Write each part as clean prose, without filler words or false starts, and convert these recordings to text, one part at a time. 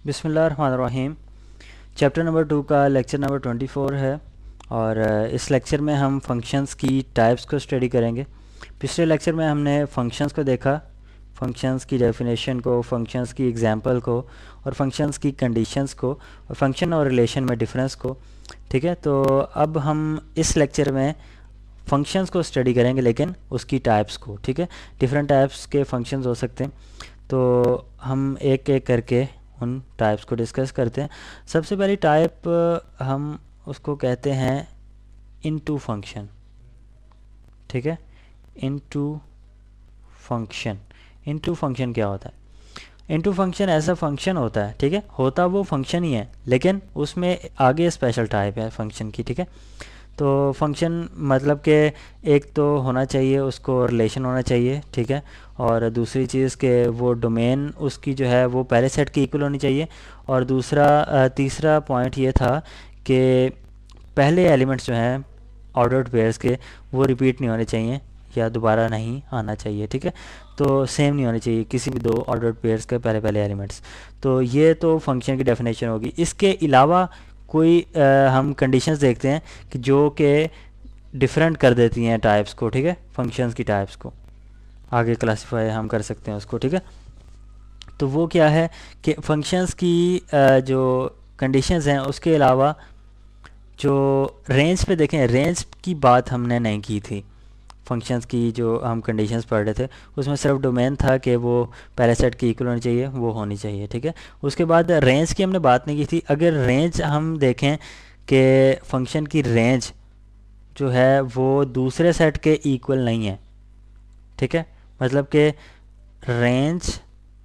बिस्मिल्लाहिर्रहमानिर्रहीम। Chapter number 2 का lecture number 24 है और इस लेक्चर में हम फंक्शंस की टाइप्स को स्टडी करेंगे। पिछले लेक्चर में हमने फंक्शंस को देखा, फंक्शंस की डेफिनेशन को, फंक्शंस की एग्जांपल को और फंक्शंस की कंडीशंस को और फंक्शन और रिलेशन में डिफरेंस को। ठीक है, तो अब हम इस लेक्चर में फंक्शंस को स्टडी करेंगे लेकिन उसकी टाइप्स को। ठीक है, डिफरेंट टाइप्स के फंक्शंस हो सकते हैं, तो हम एक एक करके उन टाइप्स को डिस्कस करते हैं। सबसे पहली टाइप हम उसको कहते हैं इनटू फंक्शन। ठीक है, इनटू फंक्शन। इनटू फंक्शन क्या होता है? इनटू फंक्शन ऐसा फंक्शन होता है, ठीक है, होता वो फंक्शन ही है लेकिन उसमें आगे स्पेशल टाइप है फंक्शन की। ठीक है, तो फंक्शन मतलब कि एक तो होना चाहिए उसको रिलेशन होना चाहिए, ठीक है, और दूसरी चीज़ के वो डोमेन उसकी जो है वो पहले सेट की इक्वल होनी चाहिए, और तीसरा पॉइंट ये था कि पहले एलिमेंट्स जो हैं ऑर्डर्ड पेयर्स के वो रिपीट नहीं होने चाहिए या दोबारा नहीं आना चाहिए। ठीक है, तो सेम नहीं होने चाहिए किसी भी दो ऑर्डर्ड पेयर्स के पहले एलिमेंट्स। तो ये तो फंक्शन की डेफिनेशन होगी। इसके अलावा कोई हम कंडीशंस देखते हैं कि जो कि डिफरेंट कर देती हैं टाइप्स को। ठीक है, फंक्शंस की टाइप्स को आगे क्लासीफाई हम कर सकते हैं उसको। ठीक है, तो वो क्या है कि फंक्शंस की जो कंडीशंस हैं उसके अलावा जो रेंज पे देखें, रेंज की बात हमने नहीं की थी। फंक्शंस की जो हम कंडीशंस पढ़ रहे थे उसमें सिर्फ डोमेन था कि वो पहले सेट की इक्वल होनी चाहिए, वो होनी चाहिए। ठीक है, उसके बाद रेंज की हमने बात नहीं की थी। अगर रेंज हम देखें कि फंक्शन की रेंज जो है वो दूसरे सेट के इक्वल नहीं है। ठीक है, मतलब कि रेंज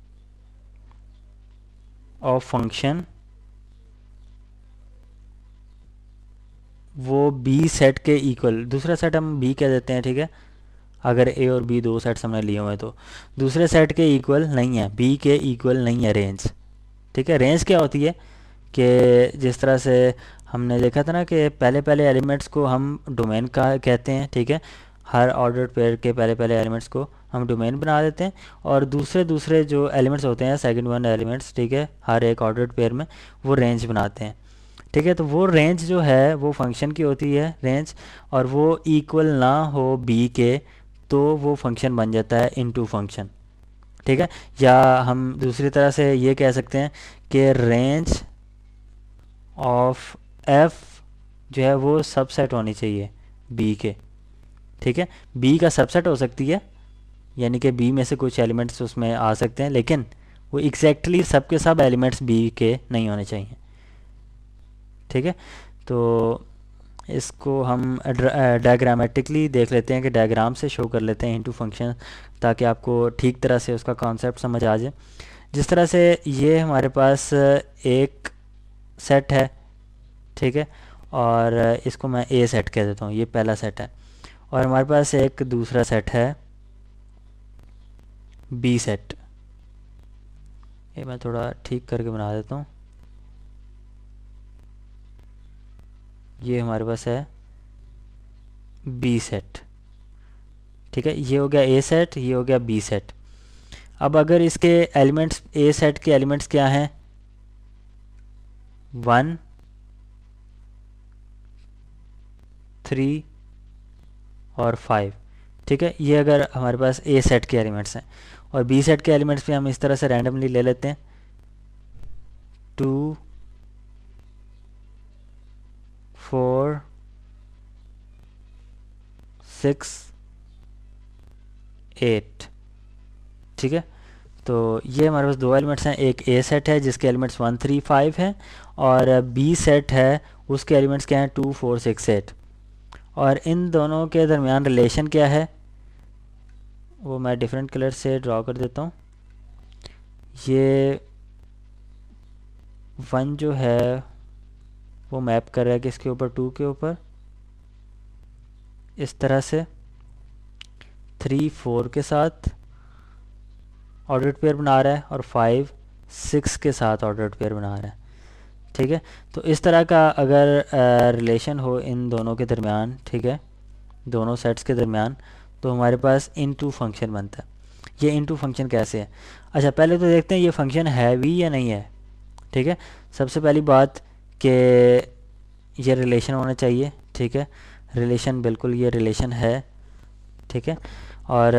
ऑफ फंक्शन वो बी सेट के इक्वल, दूसरा सेट हम बी कह देते हैं। ठीक है, अगर ए और बी दो सेट्स हमने लिए हुए हैं तो दूसरे सेट के इक्वल नहीं है, बी के इक्वल नहीं है रेंज। ठीक है, रेंज क्या होती है कि जिस तरह से हमने देखा था ना कि पहले एलिमेंट्स को हम डोमेन का कहते हैं। ठीक है, हर ऑर्डर पेयर के पहले एलिमेंट्स को हम डोमेन बना देते हैं, और दूसरे जो एलिमेंट्स होते हैं सेकंड वन एलिमेंट्स, ठीक है, हर एक ऑर्डर पेयर में वो रेंज बनाते हैं। ठीक है, तो वो रेंज जो है वो फंक्शन की होती है रेंज, और वो इक्वल ना हो बी के तो वो फंक्शन बन जाता है इनटू फंक्शन। ठीक है, या हम दूसरी तरह से ये कह सकते हैं कि रेंज ऑफ एफ जो है वो सबसेट होनी चाहिए बी के। ठीक है, बी का सबसेट हो सकती है, यानी कि बी में से कुछ एलिमेंट्स उसमें आ सकते हैं, लेकिन वो एग्जैक्टली सब के सब एलिमेंट्स बी के नहीं होने चाहिए। ठीक है, तो इसको हम डायग्रामेटिकली देख लेते हैं कि डायग्राम से शो कर लेते हैं इनटू फंक्शन, ताकि आपको ठीक तरह से उसका कॉन्सेप्ट समझ आ जाए। जिस तरह से ये हमारे पास एक सेट है, ठीक है, और इसको मैं ए सेट कह देता हूँ, ये पहला सेट है, और हमारे पास एक दूसरा सेट है बी सेट। ये मैं थोड़ा ठीक करके बना देता हूँ। ये हमारे पास है बी सेट। ठीक है, ये हो गया ए सेट, ये हो गया बी सेट। अब अगर इसके एलिमेंट्स, ए सेट के एलिमेंट्स क्या हैं, 1 3 और 5। ठीक है, ये अगर हमारे पास ए सेट के एलिमेंट्स हैं, और बी सेट के एलिमेंट्स भी हम इस तरह से रैंडमली ले लेते हैं, 2 4 6 8। ठीक है, तो ये हमारे पास दो एलिमेंट्स हैं, एक ए सेट है जिसके एलिमेंट्स 1 3 5 हैं, और बी सेट है उसके एलिमेंट्स क्या हैं, 2 4 6 8। और इन दोनों के दरमियान रिलेशन क्या है वो मैं डिफरेंट कलर से ड्रॉ कर देता हूँ। ये 1 जो है वो मैप कर रहा है किसके ऊपर, 2 के ऊपर, इस तरह से 3 4 के साथ ऑर्डर्ड पेयर बना रहा है, और 5 6 के साथ ऑर्डर्ड पेयर बना रहा है। ठीक है, तो इस तरह का अगर रिलेशन हो इन दोनों के दरमियान, ठीक है, दोनों सेट्स के दरमियान, तो हमारे पास इनटू फंक्शन बनता है। ये इनटू फंक्शन कैसे है? अच्छा, पहले तो देखते हैं ये फंक्शन है भी या नहीं है। ठीक है। सबसे पहली बात कि ये रिलेशन होना चाहिए, ठीक है, रिलेशन, बिल्कुल ये रिलेशन है, ठीक है। और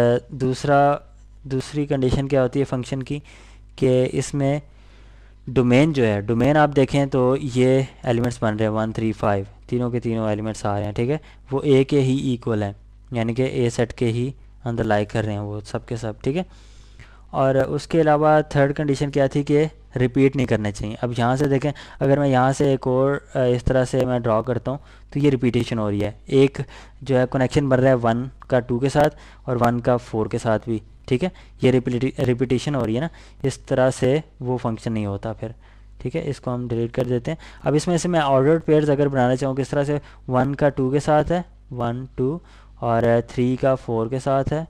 दूसरी कंडीशन क्या होती है फंक्शन की, कि इसमें डोमेन जो है, डोमेन आप देखें तो ये एलिमेंट्स बन रहे हैं 1 3 5, तीनों के तीनों एलिमेंट्स आ रहे हैं, ठीक है, वो ए के ही इक्वल हैं, यानी कि ए सेट के ही अंदर लाई कर रहे हैं वो सब के सब, ठीक है। और उसके अलावा थर्ड कंडीशन क्या थी कि रिपीट नहीं करने चाहिए। अब यहाँ से देखें, अगर मैं यहाँ से एक और इस तरह से मैं ड्रॉ करता हूँ तो ये रिपीटेशन हो रही है, एक जो है कनेक्शन बन रहा है 1 का 2 के साथ और 1 का 4 के साथ भी, ठीक है, ये रिपीटेशन हो रही है ना, इस तरह से वो फंक्शन नहीं होता फिर, ठीक है। इसको हम डिलीट कर देते हैं। अब इसमें से मैं ऑर्डर्ड पेयर्स अगर बनाना चाहूँ किस तरह से, 1 का 2 के साथ है, 1 2, और 3 का 4 के साथ है,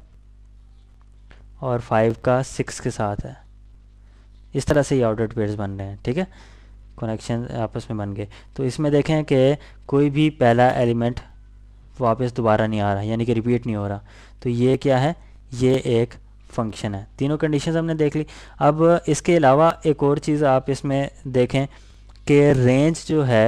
और 5 का 6 के साथ है, इस तरह से ये ऑर्डर्ड पेयर्स बन रहे हैं, ठीक है, कनेक्शन आपस में बन गए। तो इसमें देखें कि कोई भी पहला एलिमेंट वापस दोबारा नहीं आ रहा, यानी कि रिपीट नहीं हो रहा, तो ये क्या है, ये एक फंक्शन है। तीनों कंडीशंस हमने देख ली। अब इसके अलावा एक और चीज़ आप इसमें देखें कि रेंज जो है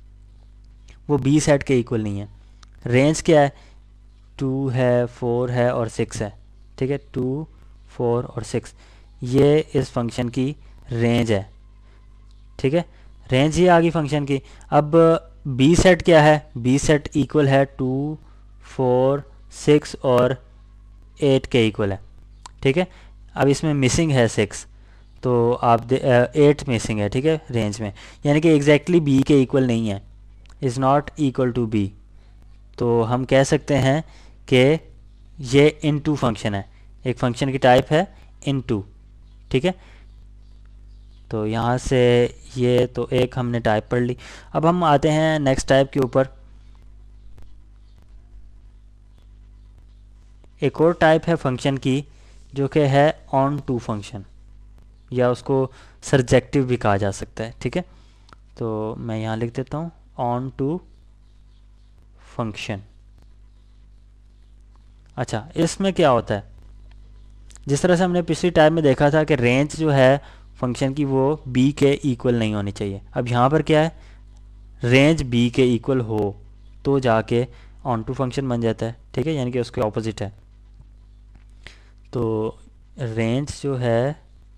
वो बी सेट के इक्वल नहीं है। रेंज क्या है, 2 है, 4 है और 6 है, ठीक है, 2 4 और 6, ये इस फंक्शन की रेंज है, ठीक है, रेंज ही आ गई फंक्शन की। अब बी सेट क्या है, बी सेट इक्वल है 2 4 6 और 8 के इक्वल है, ठीक है। अब इसमें मिसिंग है 6, तो आप 8 मिसिंग है, ठीक है, रेंज में, यानी कि एग्जैक्टली बी के इक्वल नहीं है, is not equal to B. तो हम कह सकते हैं कि ये इनटू फंक्शन है, एक फंक्शन की टाइप है इनटू, ठीक है। तो यहाँ से ये तो एक हमने टाइप पढ़ ली। अब हम आते हैं नेक्स्ट टाइप के ऊपर। एक और टाइप है फंक्शन की जो कि है ऑन टू फंक्शन, या उसको सर्जेक्टिव भी कहा जा सकता है, ठीक है। तो मैं यहाँ लिख देता हूँ ऑन टू फंक्शन। अच्छा, इसमें क्या होता है, जिस तरह से हमने पिछली टाइप में देखा था कि रेंज जो है फंक्शन की वो बी के इक्वल नहीं होनी चाहिए। अब यहाँ पर क्या है, रेंज बी के इक्वल हो तो जाके ऑन टू फंक्शन बन जाता है, ठीक है, यानी कि उसके ऑपोजिट है। तो रेंज जो है,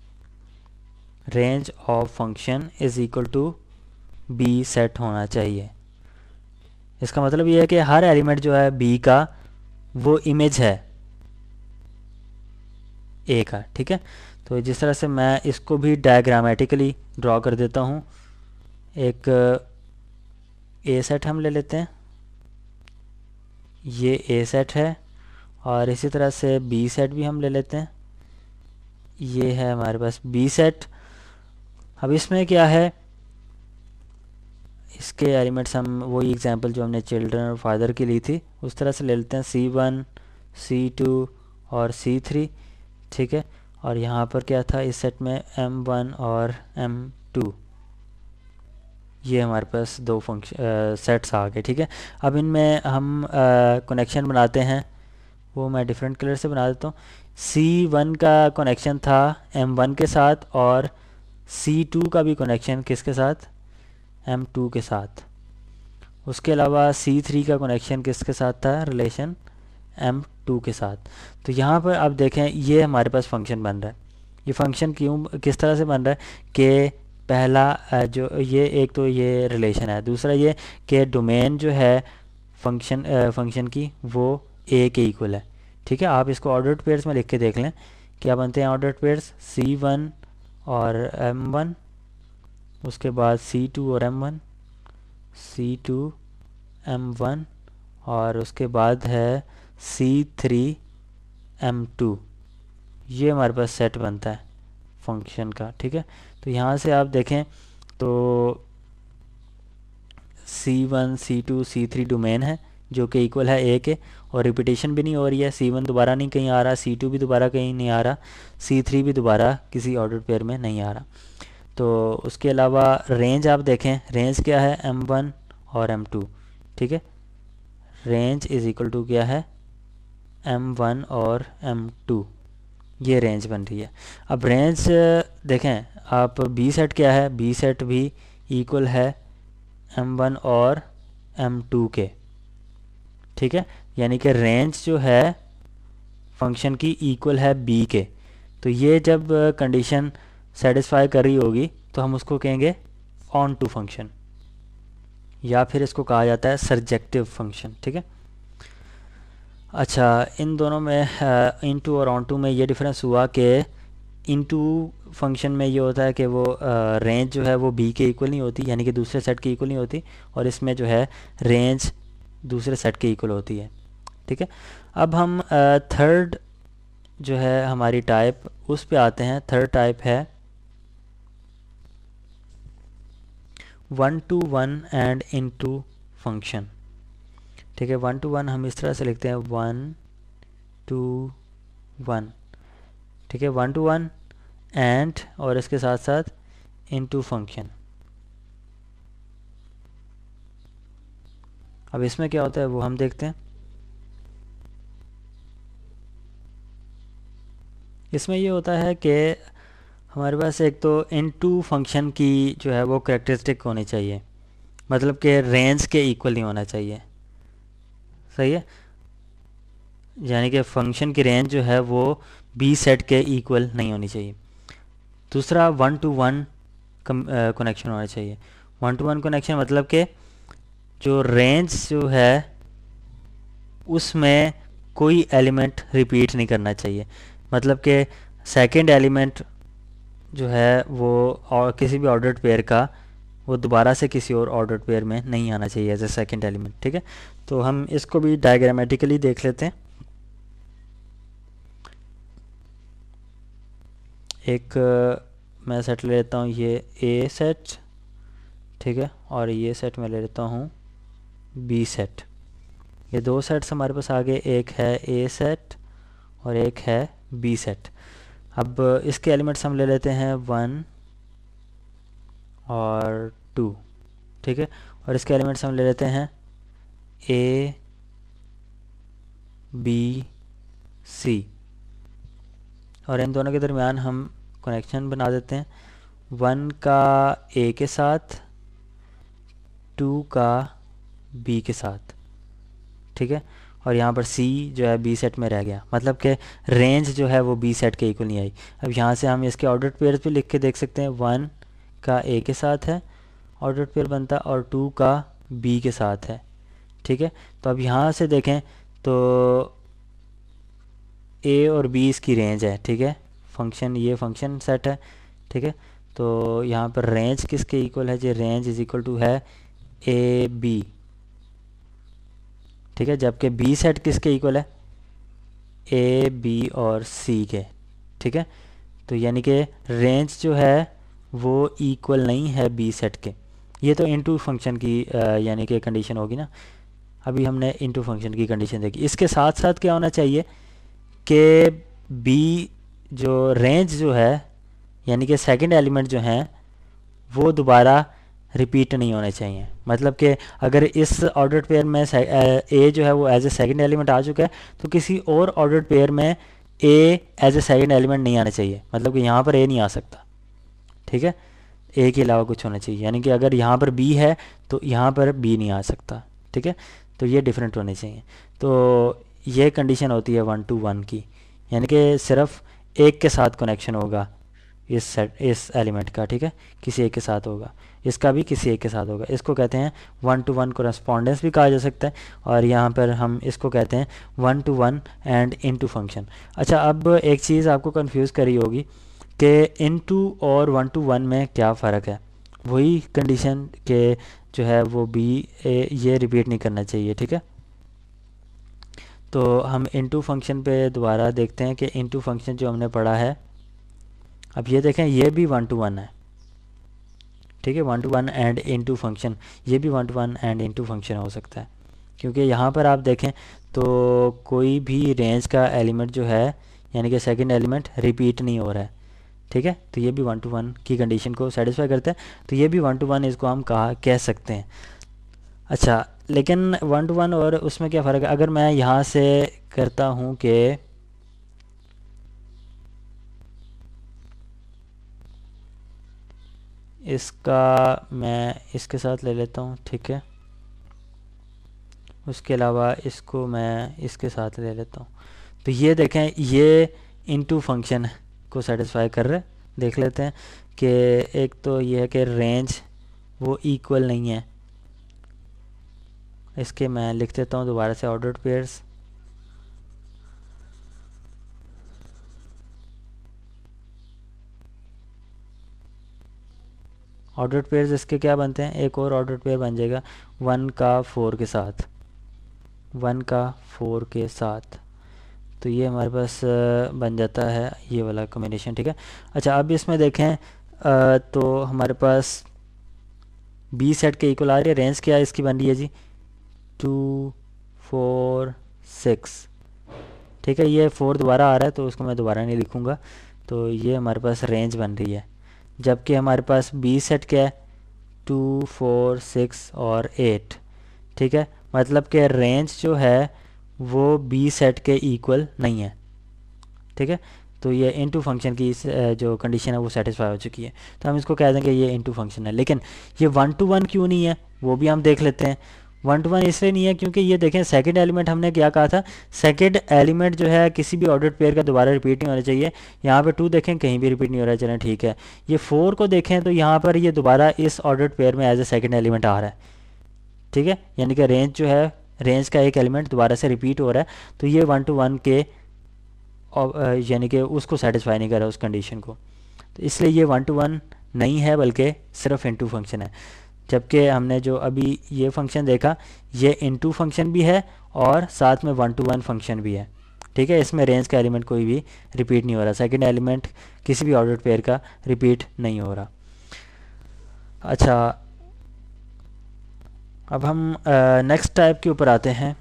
range of function is equal to B set होना चाहिए। इसका मतलब ये है कि हर एलिमेंट जो है बी का वो इमेज है ए का, ठीक है। तो जिस तरह से मैं इसको भी डायग्रामेटिकली ड्रॉ कर देता हूँ, एक ए सेट हम ले लेते हैं, ये ए सेट है, और इसी तरह से बी सेट भी हम ले लेते हैं, ये है हमारे पास बी सेट। अब इसमें क्या है, इसके एलिमेंट्स हम वही एग्जांपल जो हमने चिल्ड्रन और फादर की ली थी उस तरह से ले लेते हैं, C1 C2 और C3, ठीक है। और यहाँ पर क्या था इस सेट में, M1 और M2, ये हमारे पास दो फंक्शन सेट्स आ गए, ठीक है। अब इनमें हम कनेक्शन बनाते हैं, वो मैं डिफरेंट कलर से बना देता हूँ। C1 का कनेक्शन था M1 के साथ, और C2 का भी कनेक्शन किसके साथ, M2 के साथ। उसके अलावा C3 का कनेक्शन किसके साथ था, रिलेशन M2 के साथ। तो यहाँ पर आप देखें ये हमारे पास फंक्शन बन रहा है। ये फंक्शन क्यों, किस तरह से बन रहा है कि पहला जो ये एक तो ये रिलेशन है, दूसरा ये कि डोमेन जो है फंक्शन की वो ए के इक्वल है, ठीक है। आप इसको ऑर्डर्ड पेयर्स में लिख के देख लें, क्या बनते हैं ऑर्डर्ड पेयर्स, C1 और M1, उसके बाद C2 और M1, C2 M1, और उसके बाद है C3 M2। ये हमारे पास सेट बनता है फंक्शन का, ठीक है। तो यहाँ से आप देखें तो C1 C2 C3 डोमेन है जो कि इक्वल है ए के, और रिपीटेशन भी नहीं हो रही है, C1 दोबारा नहीं कहीं आ रहा, C2 भी दोबारा कहीं नहीं आ रहा, C3 भी दोबारा किसी ऑर्डर पेयर में नहीं आ रहा। तो उसके अलावा रेंज आप देखें, रेंज क्या है, M1 और M2, ठीक है। रेंज इज़ इक्वल टू क्या है, M1 और M2, ये रेंज बन रही है। अब रेंज देखें आप, बी सेट क्या है, बी सेट भी इक्वल है m1 और m2 के, ठीक है। यानी कि रेंज जो है फंक्शन की इक्वल है बी के। तो ये जब कंडीशन सेटिस्फाई कर रही होगी तो हम उसको कहेंगे ऑन टू फंक्शन, या फिर इसको कहा जाता है सर्जेक्टिव फंक्शन, ठीक है। अच्छा, इन दोनों में इनटू और ऑन टू में ये डिफरेंस हुआ कि इनटू फंक्शन में ये होता है कि वो रेंज जो है वो बी के इक्वल नहीं होती, यानी कि दूसरे सेट के इक्वल नहीं होती, और इसमें जो है रेंज दूसरे सेट के इक्वल होती है, ठीक है। अब हम थर्ड जो है हमारी टाइप उस पे आते हैं। थर्ड टाइप है 1 to 1 एंड इनटू फंक्शन, ठीक है। 1 to 1 हम इस तरह से लिखते हैं 1 to 1, ठीक है। 1 to 1 एंड और इसके साथ साथ इनटू फंक्शन। अब इसमें क्या होता है वो हम देखते हैं। इसमें ये होता है कि हमारे पास एक तो इनटू फंक्शन की जो है वो कैरेक्टरिस्टिक होनी चाहिए, मतलब कि रेंज के इक्वल नहीं होना चाहिए, सही है। यानी कि फंक्शन की रेंज जो है वो बी सेट के इक्वल नहीं होनी चाहिए। दूसरा 1 to 1 कनेक्शन होना चाहिए। 1 to 1 कनेक्शन मतलब कि जो रेंज जो है उसमें कोई एलिमेंट रिपीट नहीं करना चाहिए, मतलब कि सेकंड एलिमेंट जो है वो और किसी भी ऑर्डर्ड पेयर का वो दोबारा से किसी और ऑर्डर्ड पेयर में नहीं आना चाहिए एज ए सेकंड एलिमेंट, ठीक है। तो हम इसको भी डायग्रामेटिकली देख लेते हैं। एक मैं सेट ले लेता हूँ, ये ए सेट, ठीक है, और ये सेट मैं ले लेता हूँ बी सेट। ये दो सेट्स हमारे पास आगे, एक है ए सेट और एक है बी सेट। अब इसके एलिमेंट्स हम ले लेते हैं 1 और 2, ठीक है, और इसके एलिमेंट्स हम ले लेते हैं ए बी सी, और इन दोनों के दरमियान हम कनेक्शन बना देते हैं 1 का ए के साथ, 2 का बी के साथ, ठीक है। और यहाँ पर सी जो है बी सेट में रह गया, मतलब कि रेंज जो है वो बी सेट के इक्वल नहीं आई। अब यहाँ से हम इसके ऑर्डर्ड पेयर पे लिख के देख सकते हैं, 1 का ए के साथ है ऑर्डर्ड पेयर बनता, और 2 का बी के साथ है, ठीक है। तो अब यहाँ से देखें तो ए और बी इसकी रेंज है, ठीक है। फंक्शन, ये फंक्शन सेट है, ठीक है। तो यहाँ पर रेंज किसके इक्वल है, जो रेंज इज इक्वल टू है ए बी, ठीक है। जबकि बी सेट किसके इक्वल है, ए बी और सी के, ठीक है। तो यानी कि रेंज जो है वो इक्वल नहीं है बी सेट के। ये तो इनटू फंक्शन की यानी कि कंडीशन होगी ना। अभी हमने इनटू फंक्शन की कंडीशन देखी। इसके साथ साथ क्या होना चाहिए कि बी जो रेंज जो है यानी कि सेकंड एलिमेंट जो हैं वो दोबारा रिपीट नहीं होने चाहिए। मतलब कि अगर इस ऑर्डर्ड पेयर में ए जो है वो एज ए सेकंड एलिमेंट आ चुका है तो किसी और ऑर्डर्ड पेयर में A as a second element नहीं आना चाहिए, मतलब कि यहाँ पर ए नहीं आ सकता, ठीक है। ए के अलावा कुछ होना चाहिए, यानी कि अगर यहाँ पर बी है तो यहाँ पर बी नहीं आ सकता, ठीक है। तो ये डिफरेंट होने चाहिए। तो ये कंडीशन होती है 1 to 1 की, यानी कि सिर्फ एक के साथ कनेक्शन होगा इस एलिमेंट का, ठीक है, किसी एक के साथ होगा, इसका भी किसी एक के साथ होगा। इसको कहते हैं 1 to 1 कोरेस्पॉन्डेंस भी कहा जा सकता है, और यहाँ पर हम इसको कहते हैं 1 to 1 एंड इनटू फंक्शन। अच्छा, अब एक चीज़ आपको कंफ्यूज करी होगी कि इनटू और 1 to 1 में क्या फ़र्क है। वही कंडीशन के जो है वो बी ये रिपीट नहीं करना चाहिए, ठीक है। तो हम इनटू फंक्शन पे दोबारा देखते हैं कि इनटू फंक्शन जो हमने पढ़ा है, अब ये देखें ये भी 1 to 1 है, ठीक है। 1 to 1 एंड इनटू फंक्शन, ये भी 1 to 1 एंड इनटू फंक्शन हो सकता है, क्योंकि यहाँ पर आप देखें तो कोई भी रेंज का एलिमेंट जो है यानी कि सेकंड एलिमेंट रिपीट नहीं हो रहा है, ठीक है। तो ये भी 1 to 1 की कंडीशन को सेटिस्फाई करता है, तो ये भी 1 to 1 इसको हम कह सकते हैं। अच्छा, लेकिन 1 to 1 और उसमें क्या फ़र्क है। अगर मैं यहाँ से करता हूँ कि इसका मैं इसके साथ ले लेता हूँ, ठीक है। उसके अलावा इसको मैं इसके साथ ले लेता हूँ। तो ये देखें, ये इनटू फंक्शन को सेटिस्फाई कर रहे। देख लेते हैं कि एक तो ये है कि रेंज वो इक्वल नहीं है। इसके मैं लिख देता हूँ दोबारा से ऑर्डर्ड पेयर्स। ऑर्डर्ड पेयर्स इसके क्या बनते हैं, एक और ऑर्डर्ड पेयर बन जाएगा 1 का 4 के साथ, 1 का 4 के साथ। तो ये हमारे पास बन जाता है ये वाला कॉम्बिनेशन, ठीक है। अच्छा, अब इसमें देखें तो हमारे पास बी सेट के इक्वल आ रही है। रेंज क्या है इसकी बन रही है जी 2 4 6, ठीक है। ये 4 दोबारा आ रहा है तो उसको मैं दोबारा नहीं लिखूँगा। तो ये हमारे पास रेंज बन रही है। जबकि हमारे पास बी सेट क्या है 2 4 6 और 8, ठीक है। मतलब कि रेंज जो है वो बी सेट के इक्वल नहीं है, ठीक है। तो ये इनटू फंक्शन की जो कंडीशन है वो सेटिस्फाई हो चुकी है। तो हम इसको कह देंगे ये इनटू फंक्शन है। लेकिन ये 1 to 1 क्यों नहीं है वो भी हम देख लेते हैं। 1 to 1 इसलिए नहीं है क्योंकि ये देखें सेकंड एलिमेंट हमने क्या कहा था, सेकंड एलिमेंट जो है किसी भी ऑर्डर्ड पेयर का दोबारा रिपीट नहीं होना चाहिए। यहाँ पे 2 देखें कहीं भी रिपीट नहीं हो रहा है, चलें ठीक है। ये 4 को देखें तो यहाँ पर ये दोबारा इस ऑर्डर्ड पेयर में एज ए सेकेंड एलिमेंट आ रहा है, ठीक है। यानी कि रेंज जो है, रेंज का एक एलिमेंट दोबारा से रिपीट हो रहा है। तो ये 1 to 1 के यानी कि उसको सेटिस्फाई नहीं कर रहा उस कंडीशन को। तो इसलिए ये 1 to 1 नहीं है बल्कि सिर्फ इनटू फंक्शन है। जबकि हमने जो अभी ये फंक्शन देखा ये इनटू फंक्शन भी है और साथ में 1 to 1 फंक्शन भी है, ठीक है। इसमें रेंज का एलिमेंट कोई भी रिपीट नहीं हो रहा, सेकंड एलिमेंट किसी भी ऑर्डर्ड पेयर का रिपीट नहीं हो रहा। अच्छा, अब हम नेक्स्ट टाइप के ऊपर आते हैं।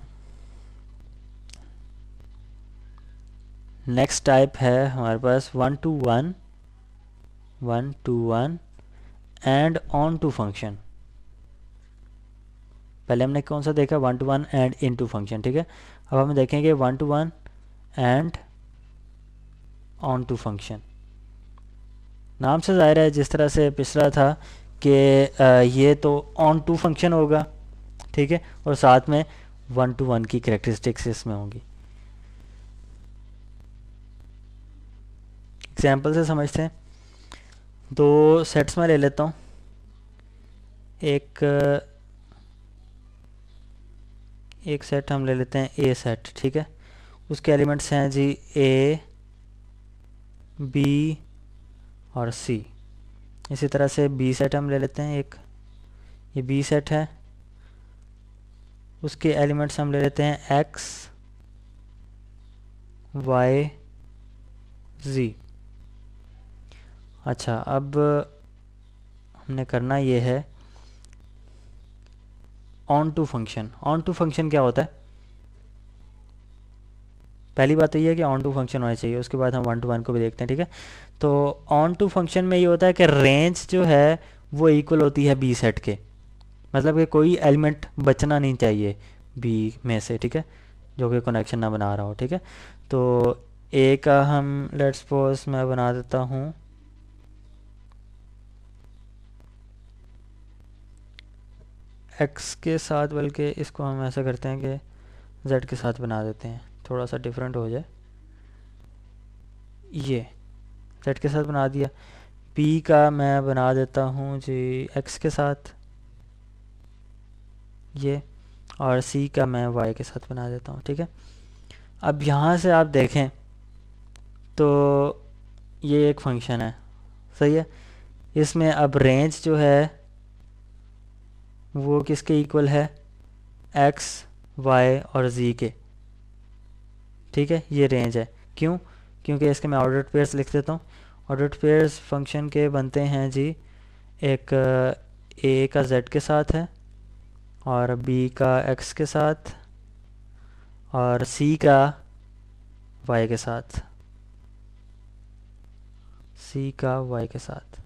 नेक्स्ट टाइप है हमारे पास 1 to 1, 1 to 1 and onto function. पहले हमने कौन सा देखा 1 to 1 एंड इनटू फंक्शन, ठीक है। अब हम देखेंगे 1 to 1 and onto function. नाम से ज़ाहिर है जिस तरह से पिछला था कि ये तो ऑन टू फंक्शन होगा, ठीक है, और साथ में 1 to 1 की कैरेक्टरिस्टिक्स इसमें होंगी। एग्जाम्पल से समझते हैं। दो सेट्स में ले लेता हूँ। एक सेट हम ले लेते हैं ए सेट, ठीक है। उसके एलिमेंट्स हैं जी ए बी और सी। इसी तरह से बी सेट हम ले लेते हैं एक, ये बी सेट है। उसके एलिमेंट्स हम ले लेते हैं एक्स वाई जी। अच्छा, अब हमने करना ये है onto function. Onto function क्या होता है, पहली बात तो ये है कि ऑन टू फंक्शन होना चाहिए। उसके बाद हम 1 to 1 को भी देखते हैं, ठीक है। तो ऑन टू फंक्शन में ये होता है कि रेंज जो है वो इक्वल होती है बी सेट के, मतलब कि कोई एलिमेंट बचना नहीं चाहिए बी में से, ठीक है, जो कि कनेक्शन ना बना रहा हो, ठीक है। तो ए का हम लेट्स सपोज मैं बना देता हूँ एक्स के साथ, बल्कि इसको हम ऐसा करते हैं कि जेड के साथ बना देते हैं, थोड़ा सा डिफरेंट हो जाए। ये जेड के साथ बना दिया। बी का मैं बना देता हूँ जी एक्स के साथ ये, और सी का मैं वाई के साथ बना देता हूँ, ठीक है। अब यहाँ से आप देखें तो ये एक फंक्शन है, सही है। इसमें अब रेंज जो है वो किसके इक्वल है, एक्स वाई और जी के, ठीक है। ये रेंज है, क्यों, क्योंकि इसके मैं ऑर्डर्ड पेयर्स लिख देता हूँ। ऑर्डर्ड पेयर्स फंक्शन के बनते हैं जी, एक ए का जेड के साथ है और बी का एक्स के साथ और सी का वाई के साथ, सी का वाई के साथ।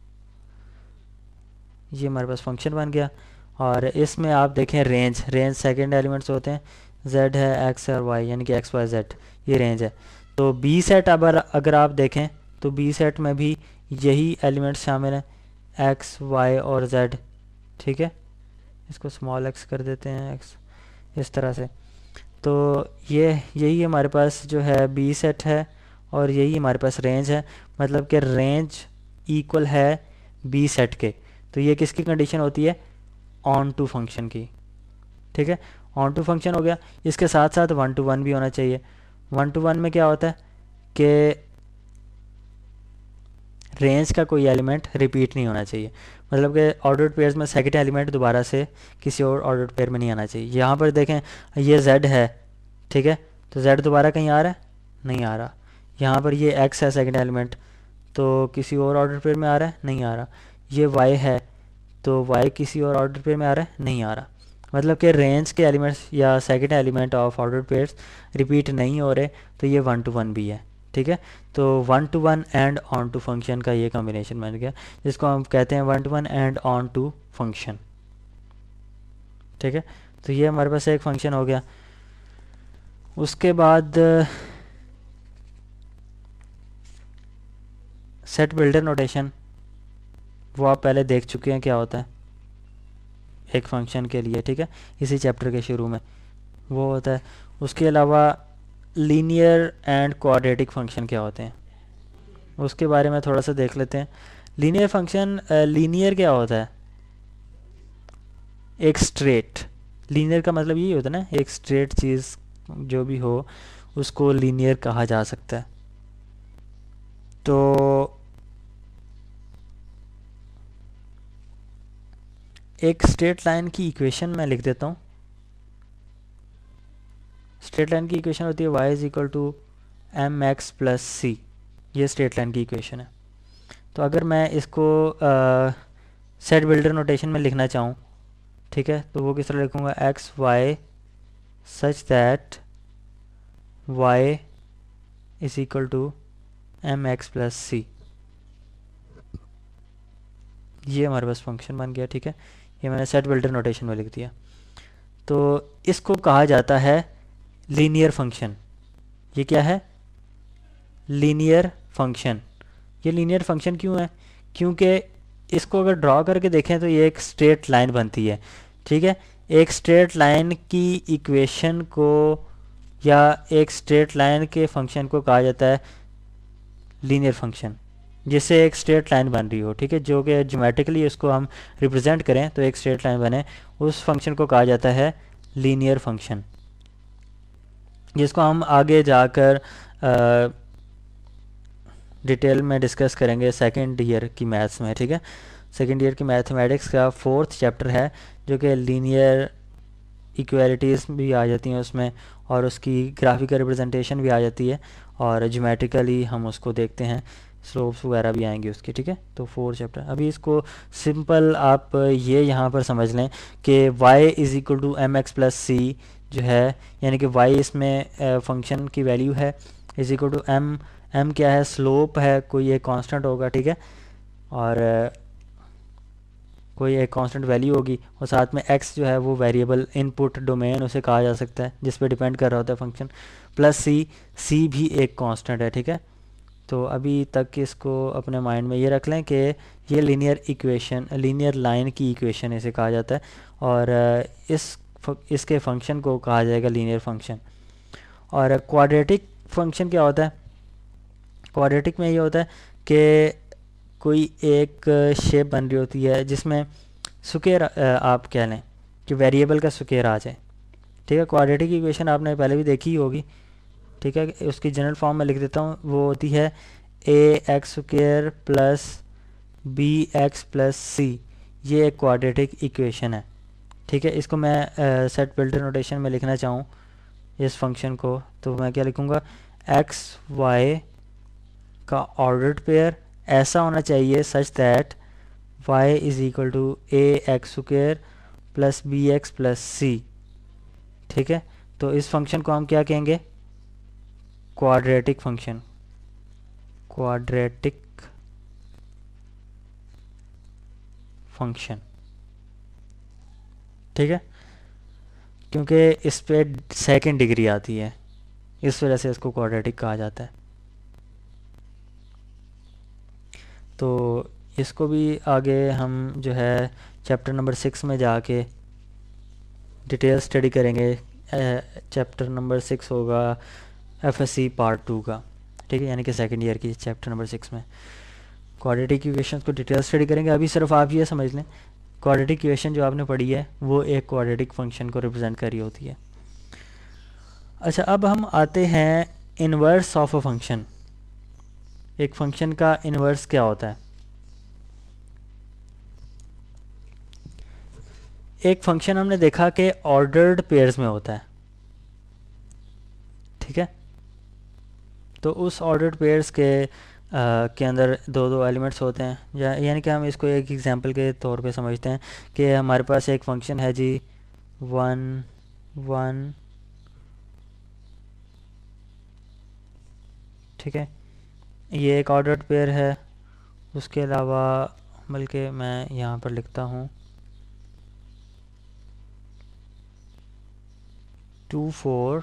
ये हमारे पास फंक्शन बन गया। और इसमें आप देखें रेंज, रेंज सेकंड एलिमेंट्स होते हैं, z है, x है और y, यानी कि x y z, ये रेंज है। तो b सेट अगर आप देखें तो b सेट में भी यही एलिमेंट्स शामिल हैं, एक्स वाई और जेड, ठीक है। इसको स्मॉल एक्स कर देते हैं एक्स, इस तरह से। तो ये यही हमारे पास जो है बी सेट है और यही हमारे पास रेंज है, मतलब कि रेंज इक्वल है बी सेट के। तो ये किसकी कंडीशन होती है, ऑन टू फंक्शन की, ठीक है। ऑन टू फंक्शन हो गया, इसके साथ साथ वन टू वन भी होना चाहिए। वन टू वन में क्या होता है कि रेंज का कोई एलिमेंट रिपीट नहीं होना चाहिए, मतलब कि ऑर्डर्ड पेयर्स में सेकंड एलिमेंट दोबारा से किसी और ऑर्डर्ड पेयर में नहीं आना चाहिए। यहाँ पर देखें ये z है, ठीक है, तो z दोबारा कहीं आ रहा है, नहीं आ रहा। यहाँ पर ये x है सेकंड एलिमेंट, तो किसी और ऑर्डर पेयर में आ रहा है, नहीं आ रहा। ये y है, तो y किसी और ऑर्डर पेयर में आ रहा है, नहीं आ रहा। मतलब कि रेंज के एलिमेंट्स या second element of order pairs repeat नहीं हो रहे, तो ये वन टू वन भी है, ठीक है। तो one to one and onto function का ये कॉम्बिनेशन बन गया, जिसको हम कहते हैं one to one and onto function, ठीक है। तो ये हमारे पास एक फंक्शन हो गया। उसके बाद सेट बिल्डर नोटेशन, वो आप पहले देख चुके हैं क्या होता है एक फंक्शन के लिए, ठीक है, इसी चैप्टर के शुरू में वो होता है। उसके अलावा लीनियर एंड क्वाड्रेटिक फंक्शन क्या होते हैं उसके बारे में थोड़ा सा देख लेते हैं। लीनियर फंक्शन, लीनियर क्या होता है, एक स्ट्रेट, लीनियर का मतलब यही होता है ना, एक स्ट्रेट चीज़ जो भी हो उसको लीनियर कहा जा सकता है। तो एक स्ट्रेट लाइन की इक्वेशन मैं लिख देता हूँ। स्ट्रेट लाइन की इक्वेशन होती है y is equal to m x plus c, ये स्ट्रेट लाइन की इक्वेशन है। तो अगर मैं इसको सेट बिल्डर नोटेशन में लिखना चाहूँ, ठीक है, तो वो किस तरह लिखूँगा, x y such that y is equal to m x plus c, ये हमारे पास फंक्शन बन गया, ठीक है। ये मैंने सेट बिल्डर नोटेशन में लिख दिया। तो इसको कहा जाता है लीनियर फंक्शन। ये क्या है, लीनियर फंक्शन। ये लीनियर फंक्शन क्यों है, क्योंकि इसको अगर ड्रॉ करके देखें तो ये एक स्ट्रेट लाइन बनती है, ठीक है। एक स्ट्रेट लाइन की इक्वेशन को या एक स्ट्रेट लाइन के फंक्शन को कहा जाता है लीनियर फंक्शन, जिससे एक स्ट्रेट लाइन बन रही हो, ठीक है, जो कि ज्योमेट्रिकली उसको हम रिप्रेजेंट करें तो एक स्ट्रेट लाइन बने, उस फंक्शन को कहा जाता है लीनियर फंक्शन, जिसको हम आगे जाकर डिटेल में डिस्कस करेंगे सेकेंड ईयर की मैथ्स में, ठीक है। सेकेंड ईयर की मैथमेटिक्स का फोर्थ चैप्टर है, जो कि लीनियर इक्वालिटीज़ भी आ जाती हैं उसमें, और उसकी ग्राफिकल रिप्रेजेंटेशन भी आ जाती है, और ज्योमेट्रिकली हम उसको देखते हैं, स्लोप्स वगैरह भी आएंगे उसकी, ठीक है। तो फोर्थ चैप्टर, अभी इसको सिंपल आप ये यहाँ पर समझ लें कि y is equal to m x plus c जो है, यानी कि y इसमें फंक्शन की वैल्यू है, इज़ इक्वल टू m क्या है, स्लोप है, कोई एक कांस्टेंट होगा, ठीक है, और कोई एक कांस्टेंट वैल्यू होगी, और साथ में x जो है वो वेरिएबल इनपुट डोमेन उसे कहा जा सकता है जिस पे डिपेंड कर रहा होता है फंक्शन, प्लस c भी एक कांस्टेंट है, ठीक है। तो अभी तक इसको अपने माइंड में ये रख लें कि ये लीनियर इक्वेशन, लीनियर लाइन की इक्वेशन इसे कहा जाता है, और इसके फंक्शन को कहा जाएगा लीनियर फंक्शन। और क्वाड्रेटिक फंक्शन क्या होता है, क्वाड्रेटिक में ये होता है कि कोई एक शेप बन रही होती है जिसमें स्क्वायर आप कह लें कि वेरिएबल का स्क्वायर आ जाए, ठीक है। क्वाड्रेटिक इक्वेशन आपने पहले भी देखी होगी, ठीक है। उसकी जनरल फॉर्म में लिख देता हूँ, वो होती है a x square plus b x plus c, ये एक क्वाड्रेटिक इक्वेशन है, ठीक है। इसको मैं सेट बिल्डर नोटेशन में लिखना चाहूँ इस फंक्शन को, तो मैं क्या लिखूँगा, एक्स वाई का ऑर्डर्ड पेयर ऐसा होना चाहिए such that y is equal to a x square plus b x plus c, ठीक है। तो इस फंक्शन को हम क्या कहेंगे, क्वाड्रेटिक फंक्शन, क्वाड्रेटिक फंक्शन, ठीक है, क्योंकि इस पे सेकंड डिग्री आती है, इस वजह से इसको क्वाड्रेटिक कहा जाता है। तो इसको भी आगे हम जो है चैप्टर नंबर 6 में जाके डिटेल स्टडी करेंगे। चैप्टर नंबर 6 होगा F.Sc पार्ट 2 का, ठीक है, यानी कि सेकंड ईयर की चैप्टर नंबर 6 में क्वाड्रेटिक इक्वेशंस को डिटेल स्टडी करेंगे। अभी सिर्फ आप ये समझ लें, क्वाड्रेटिक इक्वेशन जो आपने पढ़ी है वो एक क्वाड्रेटिक फंक्शन को रिप्रेजेंट कर रही होती है। अच्छा, अब हम आते हैं इन्वर्स ऑफ अ फंक्शन। एक फंक्शन का इन्वर्स क्या होता है? एक फंक्शन हमने देखा कि ऑर्डर्ड पेयर्स में होता है, ठीक है। तो उस ऑर्डर्ड पेयर्स के अंदर दो दो एलिमेंट्स होते हैं, यानी कि हम इसको एक एग्जांपल के तौर पे समझते हैं कि हमारे पास एक फंक्शन है जी 1 1, ठीक है, ये एक ऑर्डर्ड पेयर है। उसके अलावा बल्कि मैं यहाँ पर लिखता हूँ 2 4,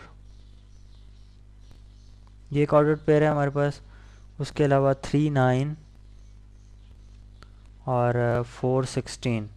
ये एक ऑर्डर्ड पेयर है हमारे पास। उसके अलावा 3 9 और 4 16,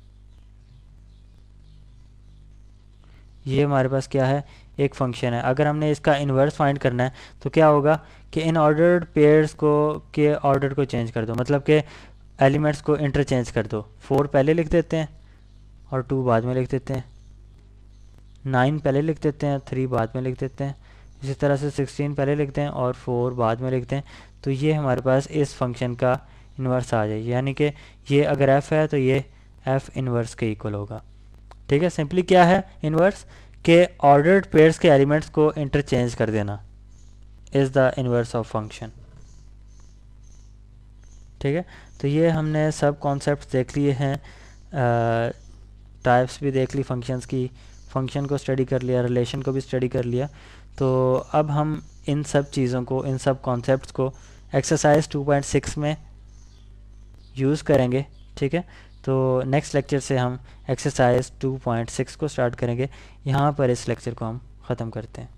ये हमारे पास क्या है? एक फंक्शन है। अगर हमने इसका इन्वर्स फाइंड करना है तो क्या होगा कि इन ऑर्डर्ड पेयर्स को के ऑर्डर को चेंज कर दो, मतलब कि एलिमेंट्स को इंटरचेंज कर दो। 4 पहले लिख देते हैं और 2 बाद में लिख देते हैं, 9 पहले लिख देते हैं, 3 बाद में लिख देते हैं, इसी तरह से 16 पहले लिखते हैं और 4 बाद में लिखते हैं। तो ये हमारे पास इस फंक्शन का इन्वर्स आ जाए, यानी कि ये अगर f है तो ये f इन्वर्स के इक्वल होगा, ठीक है। सिंपली क्या है इन्वर्स? के ऑर्डर्ड पेयर्स के एलिमेंट्स को इंटरचेंज कर देना is the inverse of function, ठीक है। तो ये हमने सब कॉन्सेप्ट्स देख लिए हैं, टाइप्स भी देख ली फंक्शंस की, फंक्शन को स्टडी कर लिया, रिलेशन को भी स्टडी कर लिया। तो अब हम इन सब चीज़ों को, इन सब कॉन्सेप्ट्स को एक्सरसाइज 2.6 में यूज़ करेंगे, ठीक है। तो नेक्स्ट लेक्चर से हम एक्सरसाइज 2.6 को स्टार्ट करेंगे। यहाँ पर इस लेक्चर को हम ख़त्म करते हैं।